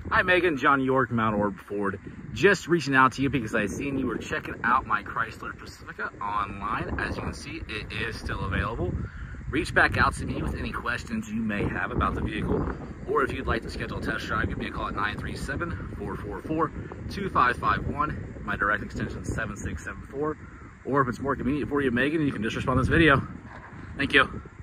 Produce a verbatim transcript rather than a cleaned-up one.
Hi Megan, John York, Mount Orb Ford. Just reaching out to you because I seen you were checking out my Chrysler Pacifica online. As you can see, it is still available. Reach back out to me with any questions you may have about the vehicle, or if you'd like to schedule a test drive, give me a call at nine three seven, four four four, two five five one. My direct extension is seven six seven four. Or if it's more convenient for you, Megan, you can just respond to this video. Thank you.